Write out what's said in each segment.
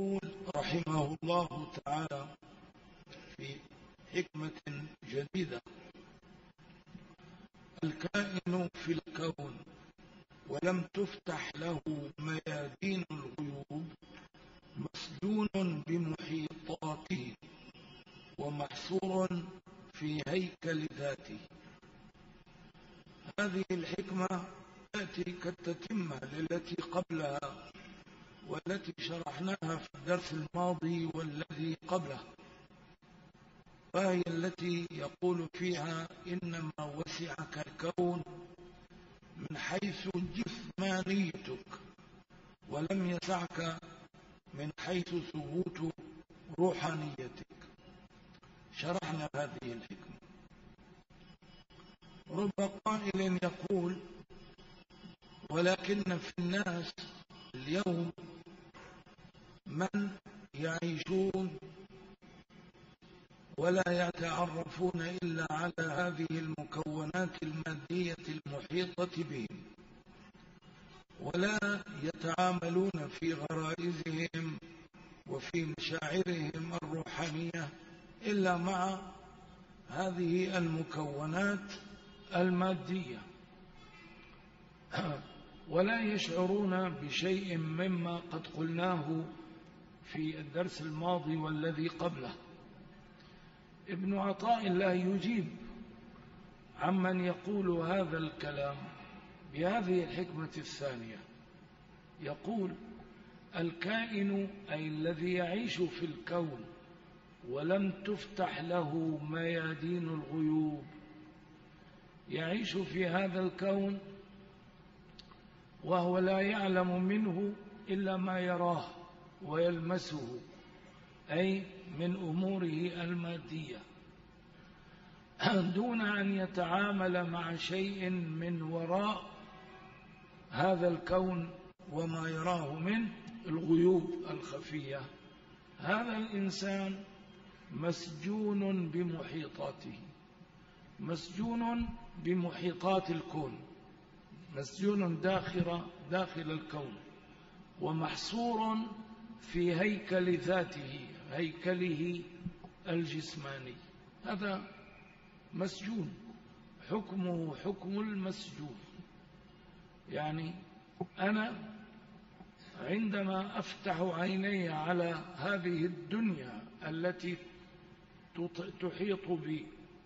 يقول رحمه الله تعالى في حكمة جديدة: الكائن في الكون ولم تفتح له ميادين الغيوب مسجون بمحيطاته ومحصور في هيكل ذاته. هذه الحكمة تأتي كالتتمة للتي قبلها والتي شرحناها في الدرس الماضي والذي قبله، وهي التي يقول فيها: إنما وسعك الكون من حيث جسمانيتك ولم يسعك من حيث ثبوت روحانيتك. شرحنا هذه الحكمة. رب قائل يقول: ولكن في الناس اليوم من يعيشون ولا يتعرفون إلا على هذه المكونات المادية المحيطة بهم، ولا يتعاملون في غرائزهم وفي مشاعرهم الروحانية إلا مع هذه المكونات المادية، ولا يشعرون بشيء مما قد قلناه في الدرس الماضي والذي قبله. ابن عطاء الله يجيب عمن يقول هذا الكلام بهذه الحكمة الثانية، يقول: الكائن أي الذي يعيش في الكون ولم تفتح له ميادين الغيوب، يعيش في هذا الكون وهو لا يعلم منه إلا ما يراه ويلمسه، أي من أموره المادية، دون أن يتعامل مع شيء من وراء هذا الكون وما يراه من الغيوب الخفية. هذا الإنسان مسجون بمحيطاته، مسجون بمحيطات الكون، مسجون داخل الكون، ومحصور في هيكل ذاته، هيكله الجسماني. هذا مسجون، حكمه حكم المسجون. يعني أنا عندما أفتح عيني على هذه الدنيا التي تحيط بي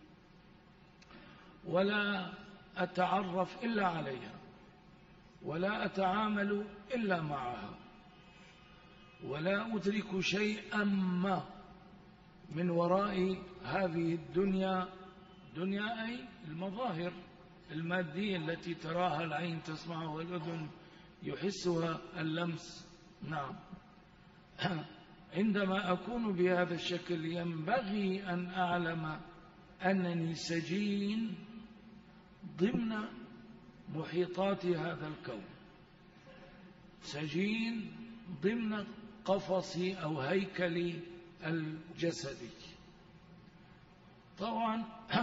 ولا أتعرف إلا عليها ولا أتعامل إلا معها ولا أدرك شيئا ما من وراء هذه الدنيا، دنيا أي المظاهر المادية التي تراها العين، تسمعها والأذن يحسها اللمس. نعم، عندما أكون بهذا الشكل ينبغي أن أعلم أنني سجين ضمن محيطات هذا الكون، سجين ضمن قفصي أو هيكلي الجسدي. طبعا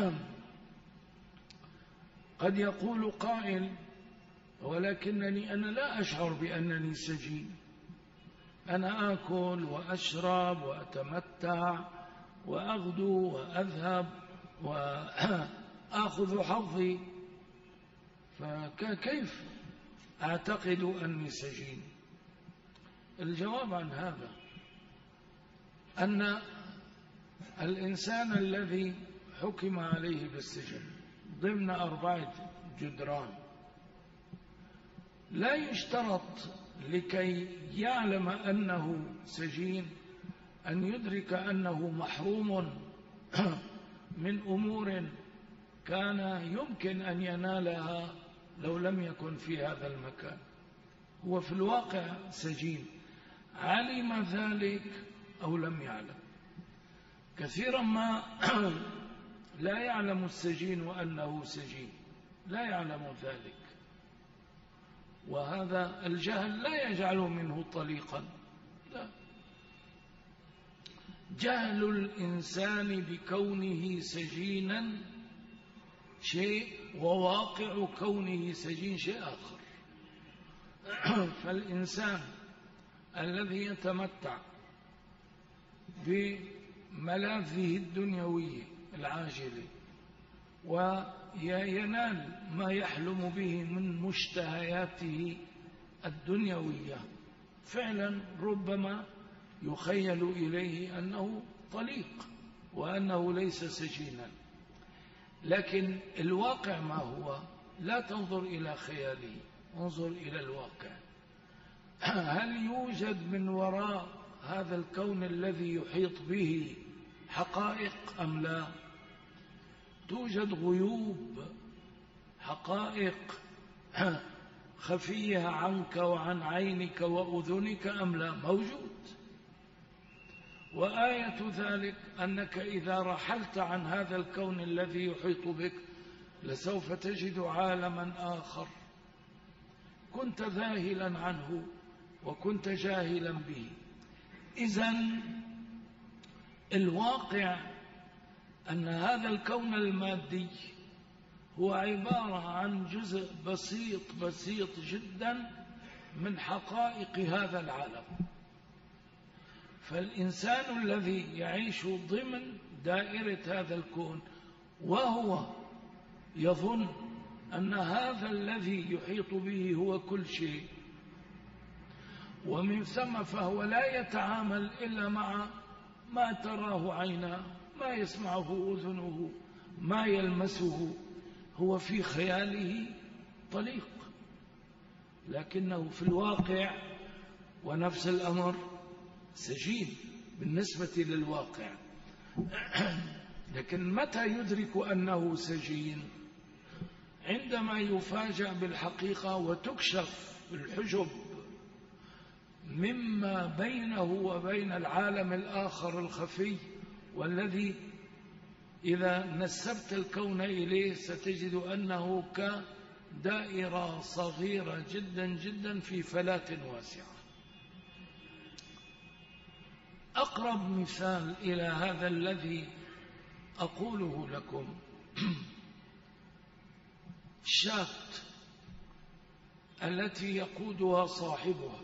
قد يقول قائل: ولكنني أنا لا أشعر بأنني سجين، أنا آكل وأشرب وأتمتع وأغدو وأذهب وأخذ حظي، فكيف أعتقد أني سجين؟ الجواب عن هذا أن الإنسان الذي حكم عليه بالسجن ضمن 4 جدران لا يشترط لكي يعلم أنه سجين أن يدرك أنه محروم من أمور كان يمكن أن ينالها لو لم يكن في هذا المكان. هو في الواقع سجين، علم ذلك أو لم يعلم. كثيرا ما لا يعلم السجين أنه سجين، لا يعلم ذلك، وهذا الجهل لا يجعل منه طليقا، لا. جهل الإنسان بكونه سجينا شيء، وواقع كونه سجين شيء آخر. فالإنسان الذي يتمتع بملاذه الدنيوي العاجل وينال ما يحلم به من مشتهياته الدنيوية، فعلا ربما يخيل إليه أنه طليق وأنه ليس سجينا، لكن الواقع ما هو؟ لا تنظر إلى خياله، انظر إلى الواقع. هل يوجد من وراء هذا الكون الذي يحيط به حقائق أم لا؟ توجد غيوب، حقائق خفية عنك وعن عينك وأذنك أم لا؟ موجود. وآية ذلك أنك إذا رحلت عن هذا الكون الذي يحيط بك لسوف تجد عالما آخر كنت ذاهلا عنه وكنت جاهلا به. إذن الواقع أن هذا الكون المادي هو عبارة عن جزء بسيط جدا من حقائق هذا العالم. فالإنسان الذي يعيش ضمن دائرة هذا الكون وهو يظن أن هذا الذي يحيط به هو كل شيء، ومن ثم فهو لا يتعامل إلا مع ما تراه عيناه، ما يسمعه أذنه، ما يلمسه، هو في خياله طليق، لكنه في الواقع ونفس الأمر سجين بالنسبة للواقع. لكن متى يدرك أنه سجين؟ عندما يفاجأ بالحقيقة وتكشف الحجب مما بينه وبين العالم الآخر الخفي، والذي إذا نسبت الكون إليه ستجد أنه كدائرة صغيرة جدا جدا في فلاة واسعة. أقرب مثال إلى هذا الذي أقوله لكم الشاة التي يقودها صاحبها،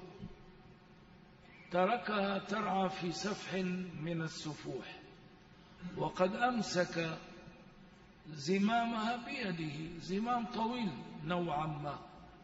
تركها ترعى في سفح من السفوح وقد أمسك زمامها بيده، زمام طويل نوعا ما.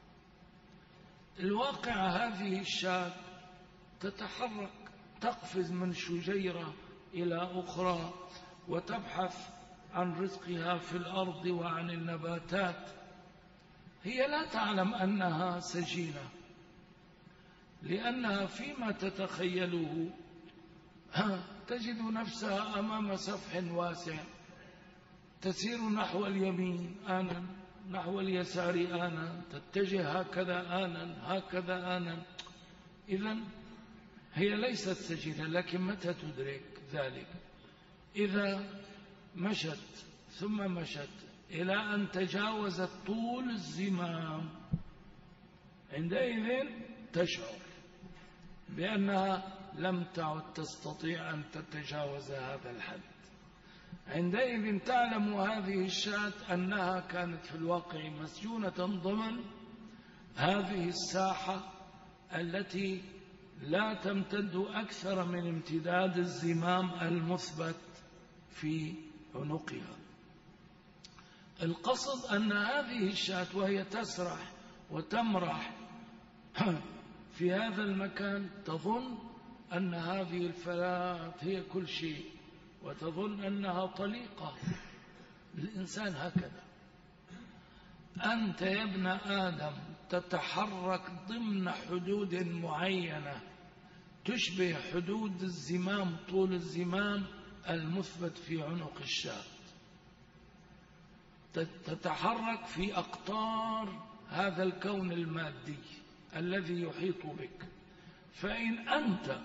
الواقع هذه الشاة تتحرك، تقفز من شجيرة إلى أخرى وتبحث عن رزقها في الأرض وعن النباتات. هي لا تعلم أنها سجينة، لأنها فيما تتخيله تجد نفسها أمام سفح واسع، تسير نحو اليمين آنا، نحو اليسار آنا، تتجه هكذا آنا هكذا آنا. إذن هي ليست سجينة، لكن متى تدرك ذلك؟ إذا مشت ثم مشت إلى أن تجاوزت طول الزمام، عندئذ تشعر بأنها لم تعد تستطيع أن تتجاوز هذا الحد. عندئذ تعلم هذه الشاة أنها كانت في الواقع مسجونة ضمن هذه الساحة التي لا تمتد أكثر من امتداد الزمام المثبت في عنقها. القصد أن هذه الشاة وهي تسرح وتمرح في هذا المكان تظن أن هذه الفلاة هي كل شيء، وتظن أنها طليقة. الإنسان هكذا، أنت يا ابن آدم تتحرك ضمن حدود معينة تشبه حدود الزمام، طول الزمام المثبت في عنق الشاة، تتحرك في أقطار هذا الكون المادي الذي يحيط بك. فإن أنت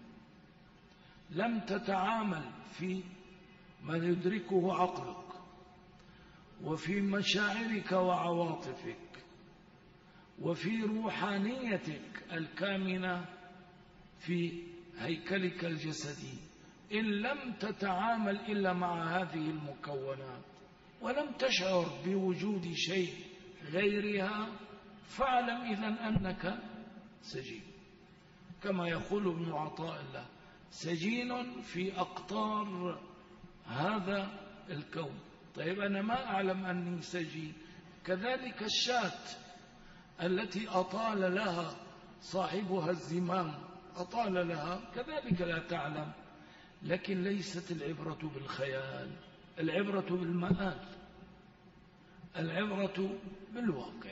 لم تتعامل في ما يدركه عقلك وفي مشاعرك وعواطفك وفي روحانيتك الكامنة في هيكلك الجسدي، إن لم تتعامل إلا مع هذه المكونات ولم تشعر بوجود شيء غيرها، فاعلم إذن أنك سجين. كما يقول ابن عطاء الله: سجين في أقطار هذا الكون. طيب أنا ما أعلم أني سجين. كذلك الشاة التي أطال لها صاحبها الزمام، أطال لها، كذلك لا تعلم. لكن ليست العبرة بالخيال، العبرة بالمآل، العبرة بالواقع.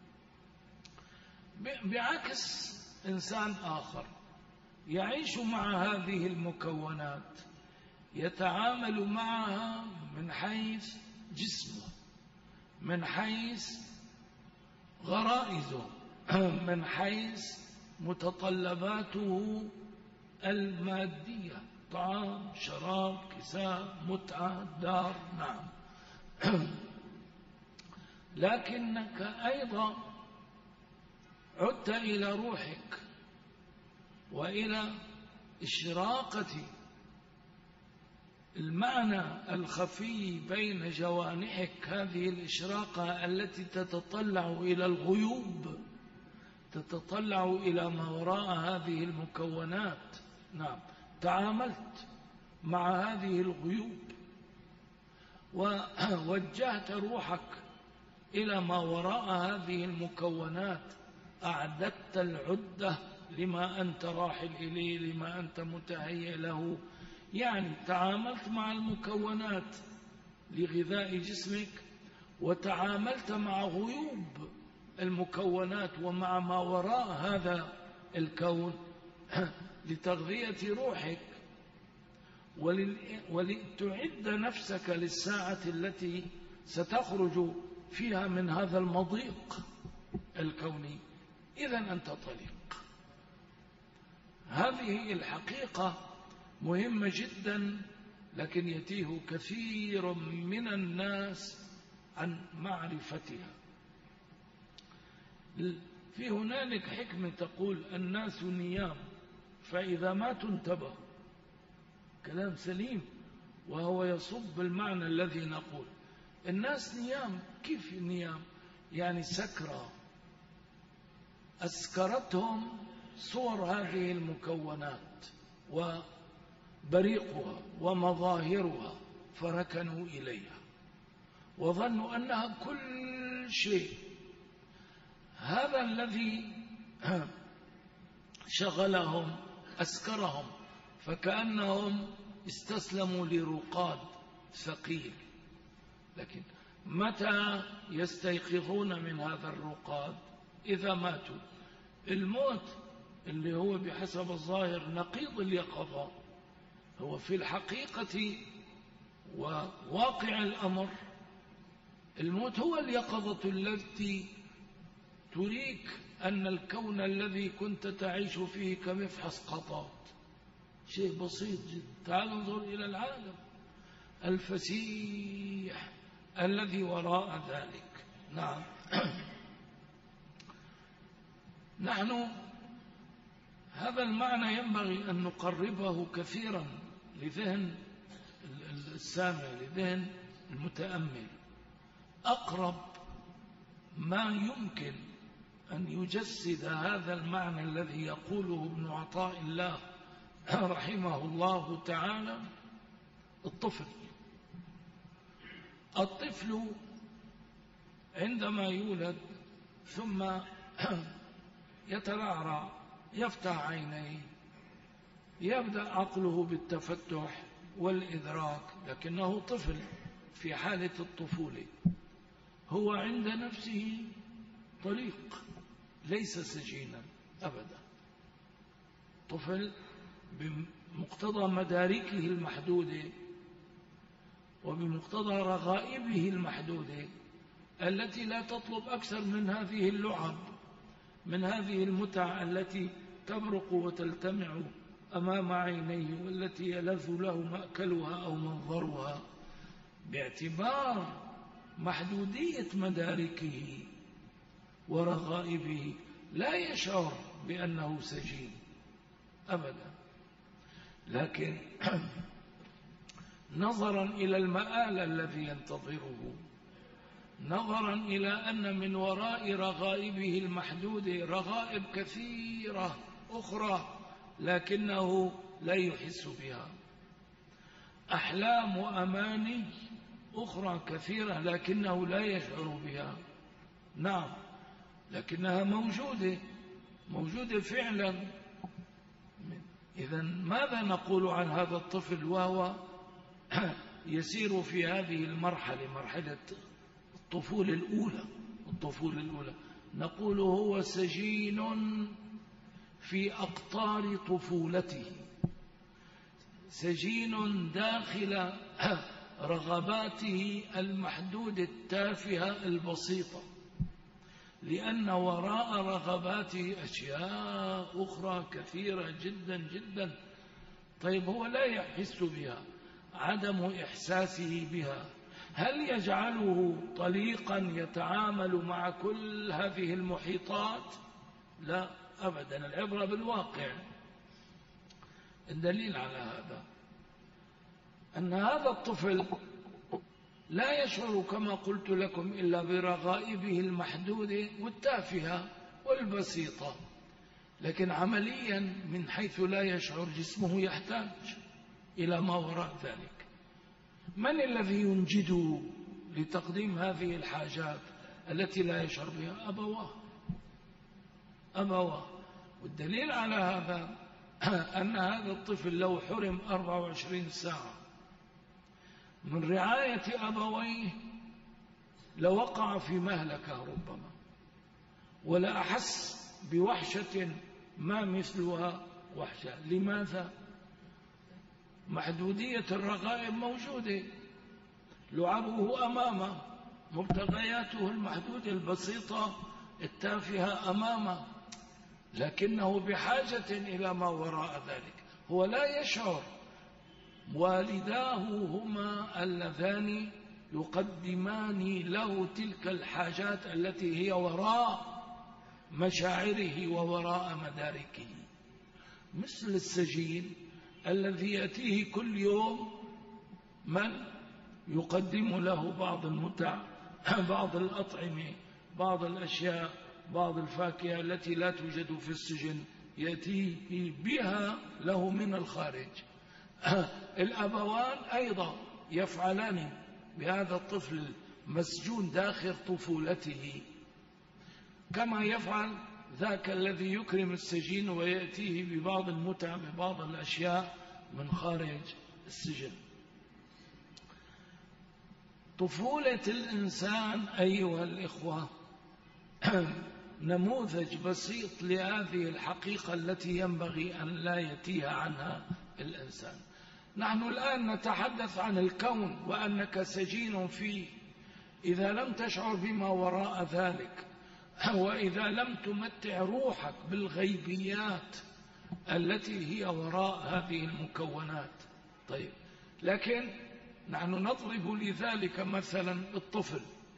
بعكس إنسان آخر يعيش مع هذه المكونات، يتعامل معها من حيث جسمه، من حيث غرائزه، من حيث متطلباته المادية، طعام، شراب، كساء، متعة، دار، نعم. لكنك أيضا عدت إلى روحك وإلى إشراقة المعنى الخفي بين جوانحك، هذه الإشراقة التي تتطلع إلى الغيوب، تتطلع إلى ما وراء هذه المكونات. نعم، تعاملت مع هذه الغيوب ووجهت روحك إلى ما وراء هذه المكونات، أعددت العدة لما أنت راحل إليه، لما أنت متهيئ له. يعني تعاملت مع المكونات لغذاء جسمك، وتعاملت مع غيوب المكونات ومع ما وراء هذا الكون لتغذية روحك، ولتعد نفسك للساعة التي ستخرج فيها من هذا المضيق الكوني. إذن أنت طليق. هذه الحقيقة مهمة جدا، لكن يتيه كثير من الناس عن معرفتها. في هنالك حكمة تقول الناس نيام فإذا ماتوا انتبهوا. كلام سليم، وهو يصب بالمعنى الذي نقول. الناس نيام. كيف نيام؟ يعني سكرى، أسكرتهم صور هذه المكونات وبريقها ومظاهرها، فركنوا إليها وظنوا أنها كل شيء. هذا الذي شغلهم أسكرهم، فكأنهم استسلموا لرقاد ثقيل. لكن متى يستيقظون من هذا الرقاد؟ إذا ماتوا. الموت اللي هو بحسب الظاهر نقيض اليقظة، هو في الحقيقة وواقع الأمر الموت هو اليقظة التي تريك أن الكون الذي كنت تعيش فيه كمفحص قطات، شيء بسيط جدا. تعال انظر إلى العالم الفسيح الذي وراء ذلك. نعم. نحن هذا المعنى ينبغي أن نقربه كثيرا لذهن السامع، لذهن المتأمل. أقرب ما يمكن أن يجسد هذا المعنى الذي يقوله ابن عطاء الله رحمه الله تعالى الطفل. الطفل عندما يولد ثم يترعرع، يفتح عينيه، يبدأ عقله بالتفتح والإدراك، لكنه طفل في حالة الطفولة. هو عند نفسه طليق، ليس سجينا أبدا. طفل بمقتضى مداركه المحدودة وبمقتضى رغائبه المحدودة التي لا تطلب أكثر من هذه اللعب، من هذه المتع التي تبرق وتلتمع أمام عينيه، والتي يلذ له مأكلها أو منظرها، باعتبار محدودية مداركه ورغائبه لا يشعر بأنه سجين أبدا. لكن نظرا إلى المآل الذي ينتظره، نظرا إلى أن من وراء رغائبه المحدودة رغائب كثيرة أخرى، لكنه لا يحس بها. أحلام وأماني أخرى كثيرة لكنه لا يشعر بها. نعم، لكنها موجودة فعلا. إذن ماذا نقول عن هذا الطفل وهو يسير في هذه المرحلة، مرحلة الطفولة الأولى؟ نقول هو سجين في أقطار طفولته، سجين داخل رغباته المحدودة التافهة البسيطة، لأن وراء رغباته أشياء أخرى كثيرة جدا جدا. طيب هو لا يحس بها، عدم إحساسه بها هل يجعله طليقا يتعامل مع كل هذه المحيطات؟ لا أبدا، العبرة بالواقع. الدليل على هذا أن هذا الطفل لا يشعر كما قلت لكم إلا برغائبه المحدودة والتافهة والبسيطة، لكن عمليا من حيث لا يشعر جسمه يحتاج إلى ما وراء ذلك. من الذي ينجده لتقديم هذه الحاجات التي لا يشعر بها؟ أبواه. والدليل على هذا أن هذا الطفل لو حرم 24 ساعة من رعاية أبويه لوقع في مهلكة ربما، ولا أحس بوحشة ما مثلها وحشة. لماذا؟ محدودية الرغائب موجودة، لعبه أمامه، مبتغياته المحدودة البسيطة التافهة أمامه، لكنه بحاجة إلى ما وراء ذلك. هو لا يشعر، والداه هما اللذان يقدمان له تلك الحاجات التي هي وراء مشاعره ووراء مداركه، مثل السجين الذي يأتيه كل يوم من يقدم له بعض المتع، بعض الأطعمة، بعض الأشياء، بعض الفاكهة التي لا توجد في السجن، يأتيه بها له من الخارج. الأبوان أيضا يفعلان بهذا الطفل المسجون داخل طفولته كما يفعل ذاك الذي يكرم السجين ويأتيه ببعض المتع، ببعض الأشياء من خارج السجن. طفولة الإنسان أيها الإخوة نموذج بسيط لهذه الحقيقة التي ينبغي أن لا يتيه عنها الإنسان. نحن الآن نتحدث عن الكون وأنك سجين فيه، إذا لم تشعر بما وراء ذلك، وإذا لم تمتع روحك بالغيبيات التي هي وراء هذه المكونات. طيب، لكن نحن نضرب لذلك مثلا الطفل،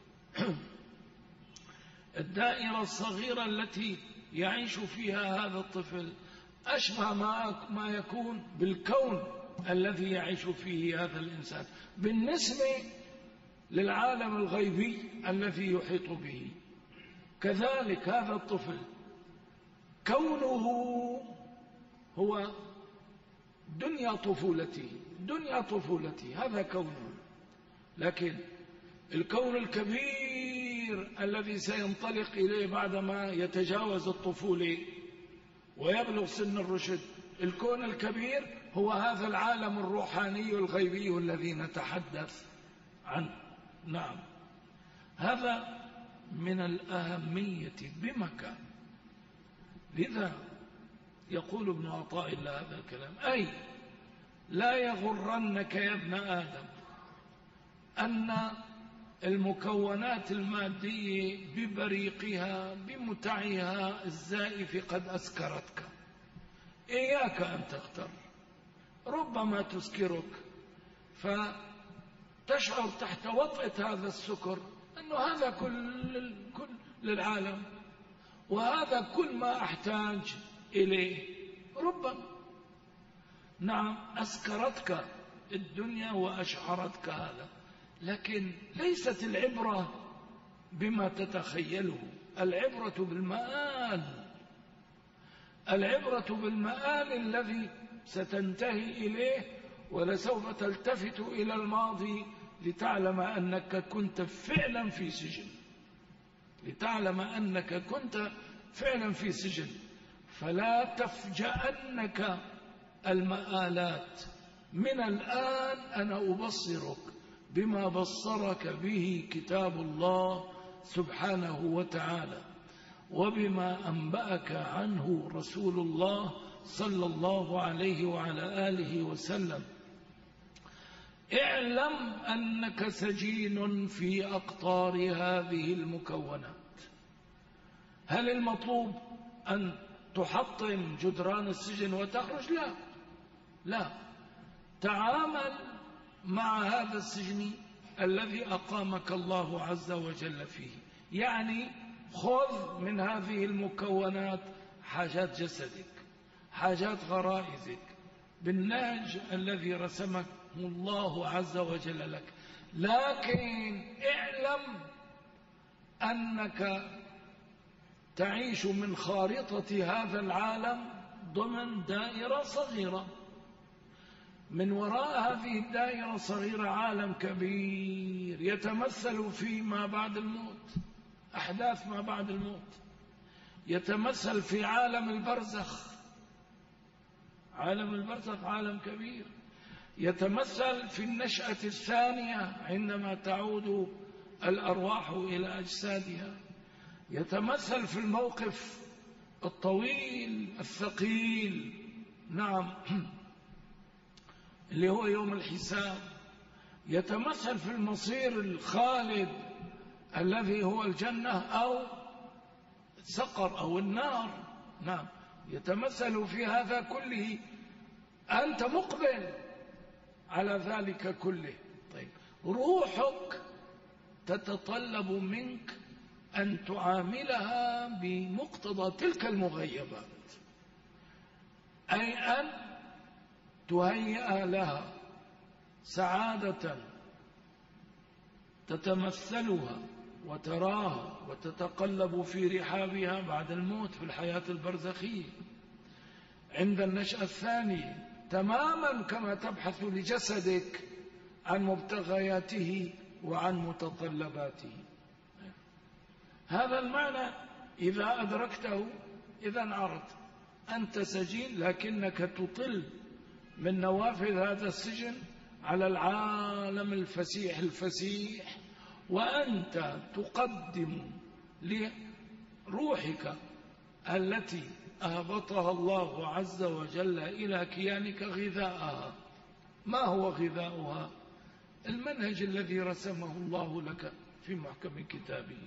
الدائرة الصغيرة التي يعيش فيها هذا الطفل أشبه ما يكون بالكون الذي يعيش فيه هذا الإنسان بالنسبة للعالم الغيبي الذي يحيط به. كذلك هذا الطفل كونه هو دنيا طفولته، هذا كونه. لكن الكون الكبير الذي سينطلق إليه بعدما يتجاوز الطفولة ويبلغ سن الرشد، الكون الكبير هو هذا العالم الروحاني الغيبي الذي نتحدث عنه. نعم، هذا من الأهمية بمكان. لذا يقول ابن عطاء الله هذا الكلام: أي لا يغرنك يا ابن آدم أن المكونات المادية ببريقها بمتعها الزائف قد أسكرتك. إياك أن تغتر، ربما تسكرك فتشعر تحت وطأة هذا السكر أنه هذا كل للعالم، وهذا كل ما أحتاج إليه. ربما نعم أسكرتك الدنيا وأشعرتك هذا، لكن ليست العبرة بما تتخيله، العبرة بالمآل، العبرة بالمآل الذي ستنتهي إليه، ولسوف تلتفت إلى الماضي لتعلم أنك كنت فعلا في سجن، لتعلم أنك كنت فعلا في سجن. فلا تفجأنك المآلات. من الآن أنا أبصرك بما بصرك به كتاب الله سبحانه وتعالى، وبما أنبأك عنه رسول الله صلى الله عليه وعلى آله وسلم. اعلم أنك سجين في أقطار هذه المكونات. هل المطلوب أن تحطم جدران السجن وتخرج؟ لا، لا. تعامل مع هذا السجن الذي أقامك الله عز وجل فيه. يعني خذ من هذه المكونات حاجات جسدك، حاجات غرائزك، بالنهج الذي رسمه الله عز وجل لك. لكن اعلم أنك تعيش من خارطة هذا العالم ضمن دائرة صغيرة. من وراء هذه الدائرة الصغيرة عالم كبير يتمثل في ما بعد الموت، أحداث ما بعد الموت، يتمثل في عالم البرزخ. عالم البرزخ عالم كبير، يتمثل في النشأة الثانية عندما تعود الأرواح إلى أجسادها، يتمثل في الموقف الطويل الثقيل، نعم، اللي هو يوم الحساب، يتمثل في المصير الخالد الذي هو الجنة أو السقر أو النار. نعم، يتمثل في هذا كله. أنت مقبل على ذلك كله. طيب، روحك تتطلب منك أن تعاملها بمقتضى تلك المغيبات، أي أن تهيئ لها سعادة تتمثلها وتراها وتتقلب في رحابها بعد الموت في الحياة البرزخية عند النشأة الثانية، تماما كما تبحث لجسدك عن مبتغياته وعن متطلباته. هذا المعنى إذا أدركته إذا عرفت أنت سجين، لكنك تطل من نوافذ هذا السجن على العالم الفسيح الفسيح، وأنت تقدم لروحك التي أهبطها الله عز وجل إلى كيانك غذاءها. ما هو غذاؤها؟ المنهج الذي رسمه الله لك في محكم كتابه،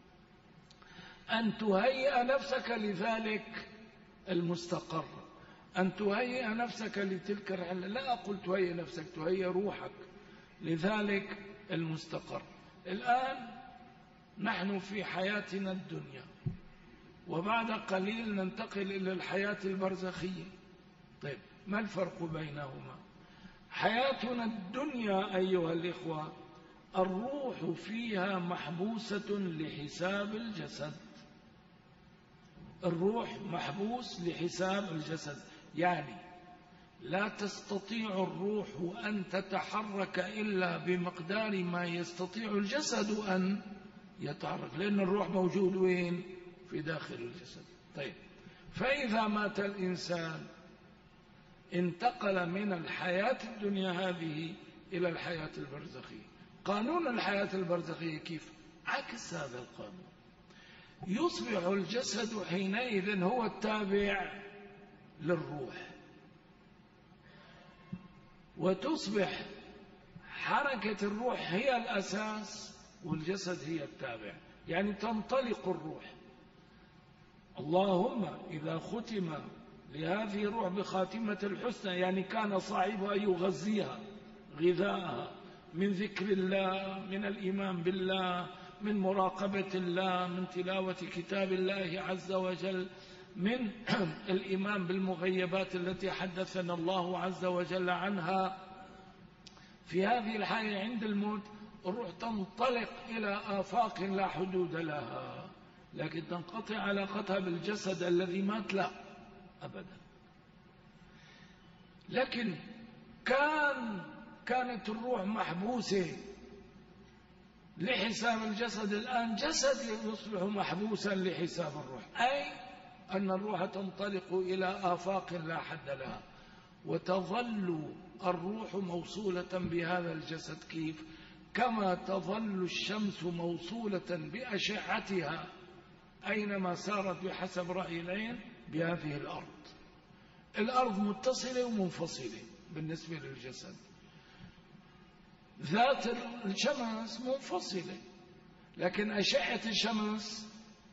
أن تهيئ نفسك لذلك المستقر، أن تهيئ نفسك لتلك الرحلة. لا أقول تهيئ نفسك، تهيئ روحك لذلك المستقر. الآن نحن في حياتنا الدنيا، وبعد قليل ننتقل إلى الحياة البرزخية. طيب، ما الفرق بينهما؟ حياتنا الدنيا أيها الإخوة الروح فيها محبوسة لحساب الجسد. الروح محبوس لحساب الجسد، يعني لا تستطيع الروح أن تتحرك إلا بمقدار ما يستطيع الجسد أن يتحرك، لأن الروح موجود وين؟ في داخل الجسد. طيب، فإذا مات الإنسان انتقل من الحياة الدنيا هذه إلى الحياة البرزخية. قانون الحياة البرزخية كيف؟ عكس هذا القانون. يصبح الجسد حينئذ هو التابع للروح، وتصبح حركة الروح هي الأساس والجسد هي التابع، يعني تنطلق الروح. اللهم إذا ختم لهذه الروح بخاتمة الحسنى، يعني كان صاحبها يغذيها غذاءها من ذكر الله، من الإيمان بالله، من مراقبة الله، من تلاوة كتاب الله عز وجل، من الإيمان بالمغيبات التي حدثنا الله عز وجل عنها. في هذه الحالة عند الموت الروح تنطلق إلى آفاق لا حدود لها، لكن تنقطع علاقتها بالجسد الذي مات لا أبدا. لكن كانت الروح محبوسة لحساب الجسد، الآن جسد يصبح محبوسا لحساب الروح، أي أن الروح تنطلق إلى آفاق لا حد لها، وتظل الروح موصولة بهذا الجسد. كيف؟ كما تظل الشمس موصولة بأشعتها أينما سارت بحسب رأي العين بهذه الأرض متصلة ومنفصلة بالنسبة للجسد. ذات الشمس منفصلة، لكن أشعة الشمس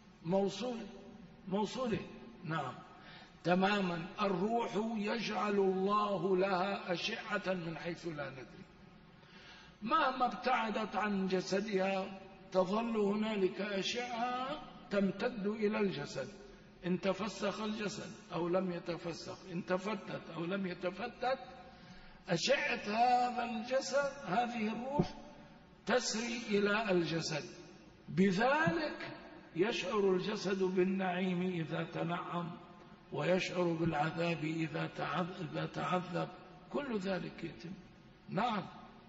موصولة. نعم تماما. الروح يجعل الله لها أشعة من حيث لا ندري، مهما ابتعدت عن جسدها تظل هنالك أشعة تمتد إلى الجسد، إن تفسخ الجسد أو لم يتفسخ، إن تفتت أو لم يتفتت، أشعة هذا الجسد هذه الروح تسري إلى الجسد. بذلك يشعر الجسد بالنعيم إذا تنعم، ويشعر بالعذاب إذا تعذب، كل ذلك يتم. نعم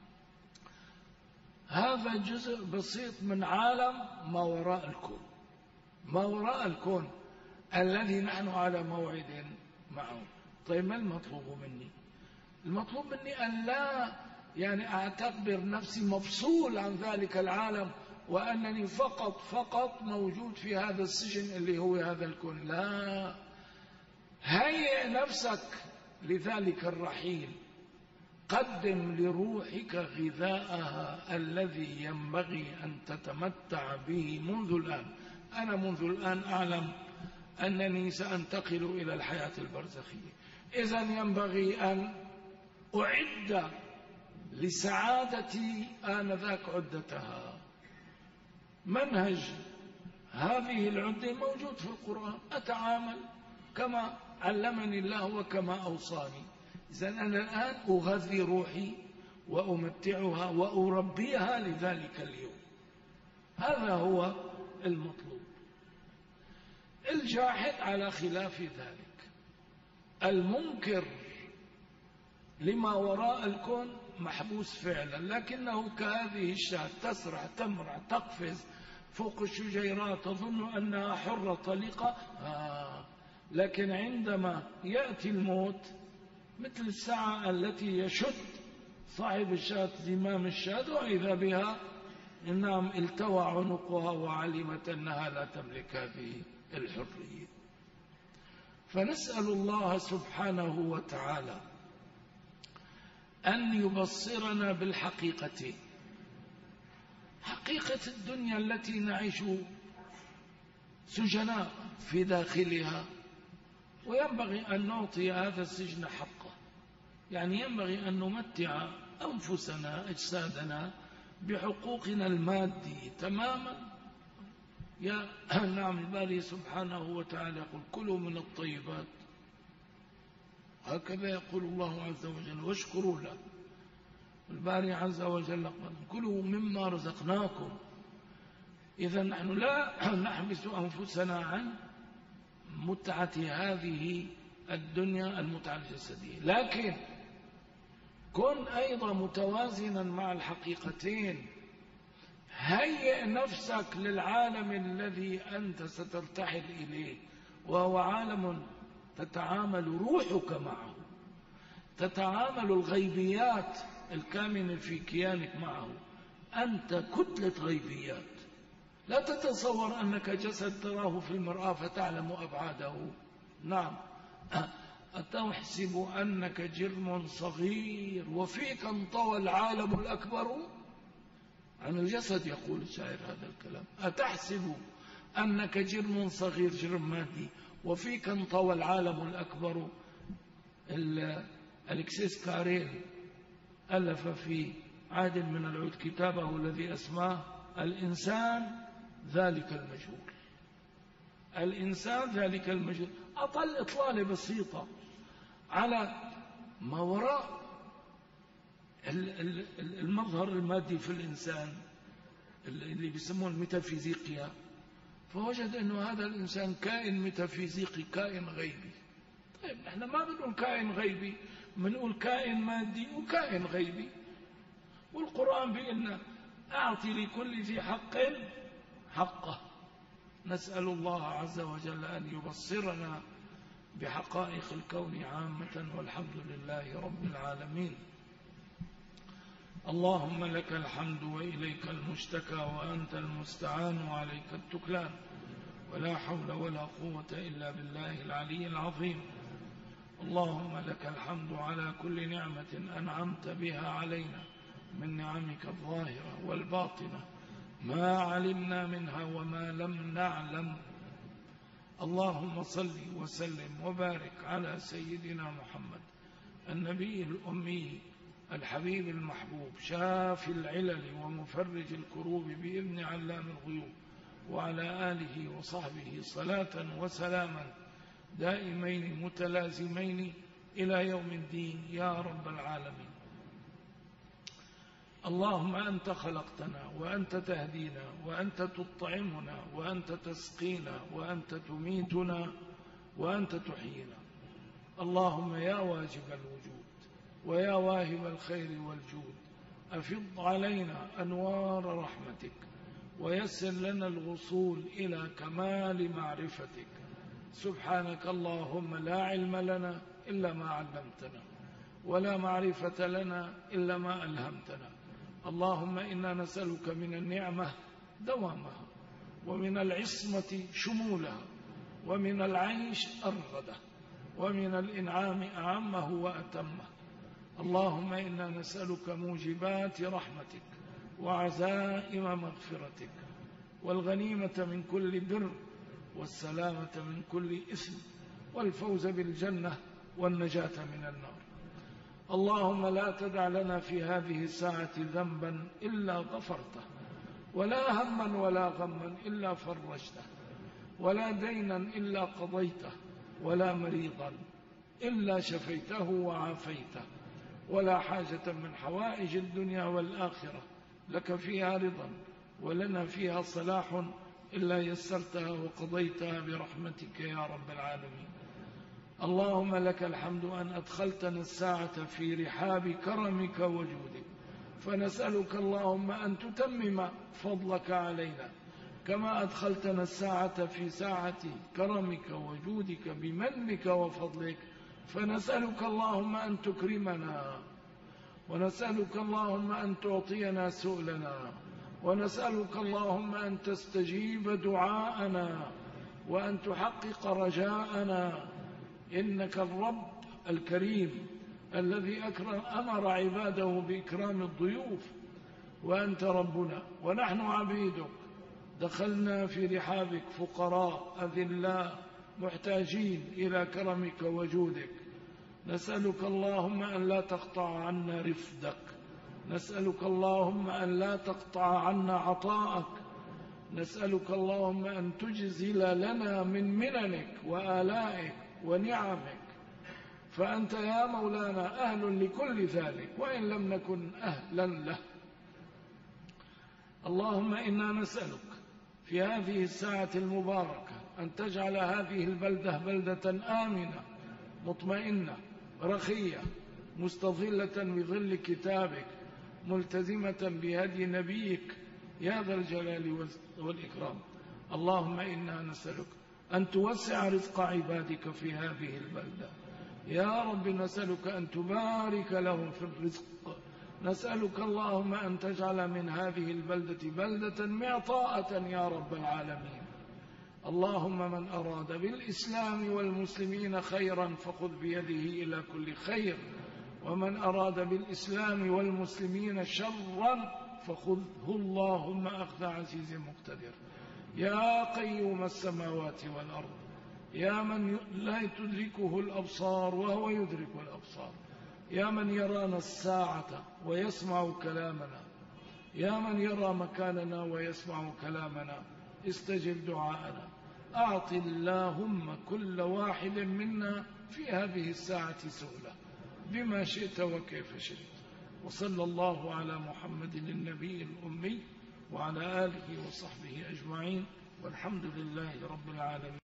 هذا جزء بسيط من عالم ما وراء الكون، ما وراء الكون الذي نحن على موعد معه. طيب ما المطلوب مني؟ المطلوب مني أن لا أعتبر نفسي مفصول عن ذلك العالم، وأنني فقط موجود في هذا السجن اللي هو هذا الكون. لا، هيئ نفسك لذلك الرحيل، قدم لروحك غذاءها الذي ينبغي أن تتمتع به منذ الآن. أنا منذ الآن أعلم أنني سأنتقل إلى الحياة البرزخية، إذن ينبغي أن أعد لسعادتي آنذاك عدتها. منهج هذه العدة موجود في القرآن، أتعامل كما علمني الله وكما أوصاني. إذن أنا الآن أغذي روحي وأمتعها وأربيها لذلك اليوم. هذا هو المطلوب. الجاحد على خلاف ذلك، المنكر لما وراء الكون محبوس فعلا، لكنه كهذه الشاة تسرع تمرع تقفز فوق الشجيرات تظن أنها حرة طليقة، لكن عندما يأتي الموت مثل الساعة التي يشد صاحب الشاة زمام الشاة وإذا بها إنهم التوى عنقها وعلمت أنها لا تملك هذه الحرية. فنسأل الله سبحانه وتعالى أن يبصرنا بالحقيقة، حقيقة الدنيا التي نعيش سجناء في داخلها، وينبغي أن نعطي هذا السجن حقه. ينبغي أن نمتع أنفسنا أجسادنا بحقوقنا المادي تماما. نعم الباري سبحانه وتعالى يقول كلوا من الطيبات، هكذا يقول الله عز وجل واشكروا له. الباري عز وجل قال كلوا مما رزقناكم. إذا نحن لا نحبس أنفسنا عن متعة هذه الدنيا، المتعة الجسدية، لكن كن أيضا متوازنا مع الحقيقتين. هيئ نفسك للعالم الذي أنت سترتحل إليه، وهو عالم تتعامل روحك معه، تتعامل الغيبيات الكامنة في كيانك معه. أنت كتلة غيبيات، لا تتصور أنك جسد تراه في المرآة فتعلم أبعاده. نعم أتحسب أنك جرم صغير وفيك انطوى العالم الأكبر عن الجسد، يقول الشاعر هذا الكلام. أتحسب أنك جرم صغير، جرم مادي، وفيك انطوى العالم الأكبر. ألكسيس كاريل ألف في عهد من العهود كتابه الذي أسماه الإنسان ذلك المجهول. الإنسان ذلك المجهول، أطل إطلالة بسيطة على ما وراء المظهر المادي في الإنسان اللي بيسموه الميتافيزيقيا، فوجد أنه هذا الإنسان كائن ميتافيزيقي، كائن غيبي. طيب نحن ما بنقول كائن غيبي، بنقول كائن مادي وكائن غيبي، والقرآن بيقولنا أعطي لكل ذي حق حقه. نسأل الله عز وجل أن يبصرنا بحقائق الكون عامة، والحمد لله رب العالمين. اللهم لك الحمد وإليك المشتكى وأنت المستعان وعليك التكلان، ولا حول ولا قوة إلا بالله العلي العظيم. اللهم لك الحمد على كل نعمة أنعمت بها علينا من نعمك الظاهرة والباطنة، ما علمنا منها وما لم نعلم. اللهم صل وسلم وبارك على سيدنا محمد النبي الأمي الحبيب المحبوب، شافي العلل ومفرج الكروب بإذن علام الغيوب، وعلى آله وصحبه صلاة وسلاما دائمين متلازمين إلى يوم الدين يا رب العالمين. اللهم أنت خلقتنا وأنت تهدينا وأنت تطعمنا وأنت تسقينا وأنت تميتنا وأنت تحيينا. اللهم يا واجب الوجود ويا واهب الخير والجود، أفض علينا أنوار رحمتك ويسر لنا الوصول إلى كمال معرفتك. سبحانك اللهم لا علم لنا إلا ما علمتنا، ولا معرفة لنا إلا ما ألهمتنا. اللهم إنا نسألك من النعمة دوامها، ومن العصمة شمولها، ومن العيش أرغده، ومن الإنعام أعمه وأتمه. اللهم إنا نسألك موجبات رحمتك وعزائم مغفرتك، والغنيمة من كل بر، والسلامة من كل إثم، والفوز بالجنة، والنجاة من النار. اللهم لا تدع لنا في هذه الساعة ذنبا إلا غفرته، ولا هما ولا غما إلا فرجته، ولا دينا إلا قضيته، ولا مريضا إلا شفيته وعافيته، ولا حاجة من حوائج الدنيا والآخرة لك فيها رضا ولنا فيها صلاح إلا يسرتها وقضيتها برحمتك يا رب العالمين. اللهم لك الحمد أن أدخلتنا الساعة في رحاب كرمك وجودك، فنسألك اللهم أن تتمم فضلك علينا، كما أدخلتنا الساعة في ساعة كرمك وجودك بمنك وفضلك، فنسألك اللهم أن تكرمنا، ونسألك اللهم أن تعطينا سؤلنا، ونسألك اللهم أن تستجيب دعاءنا وأن تحقق رجاءنا. إنك الرب الكريم الذي أمر عباده بإكرام الضيوف، وأنت ربنا ونحن عبيدك، دخلنا في رحابك فقراء أذلاء محتاجين إلى كرمك وجودك. نسألك اللهم أن لا تقطع عنا رفدك، نسألك اللهم أن لا تقطع عنا عطاءك، نسألك اللهم أن تجزل لنا من مننك وآلائك ونعمك، فأنت يا مولانا أهل لكل ذلك وإن لم نكن أهلا له. اللهم إنا نسألك في هذه الساعة المباركة أن تجعل هذه البلدة بلدة آمنة مطمئنة رخية مستظلة بظل كتابك، ملتزمة بهدي نبيك يا ذا الجلال والإكرام. اللهم إنا نسألك أن توسع رزق عبادك في هذه البلدة يا رب، نسألك أن تبارك لهم في الرزق، نسألك اللهم أن تجعل من هذه البلدة بلدة معطاءة يا رب العالمين. اللهم من أراد بالإسلام والمسلمين خيرا فخذ بيده إلى كل خير، ومن أراد بالإسلام والمسلمين شرا فخذه اللهم أخذ عزيز مقتدر. يا قيوم السماوات والأرض، يا من لا تدركه الأبصار وهو يدرك الأبصار، يا من يرانا الساعة ويسمع كلامنا، يا من يرى مكاننا ويسمع كلامنا، استجب دعاءنا. أعط اللهم كل واحد منا في هذه الساعة سؤله بما شئت وكيف شئت. وصلى الله على محمد النبي الأمي وعلى آله وصحبه أجمعين، والحمد لله رب العالمين.